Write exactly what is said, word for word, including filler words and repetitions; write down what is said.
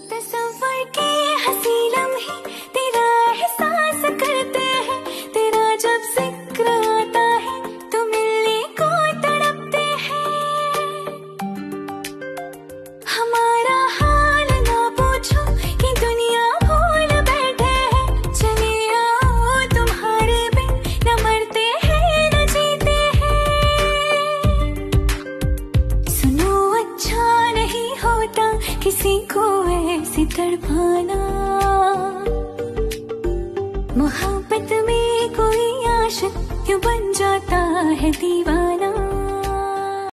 तस्वर के हंसी लम्हे तेरा एहसास करते हैं, तेरा जब जिक्र आता है तो मिलने को तड़पते हैं। हमारा हाल ना पूछो कि दुनिया भूल बैठे हैं, चले आओ तुम्हारे बिन न मरते हैं न जीते हैं। सुनो अच्छा नहीं होता किसी को ऐसे तड़पाना, मोहब्बत में कोई आशिक क्यों बन जाता है दीवाना।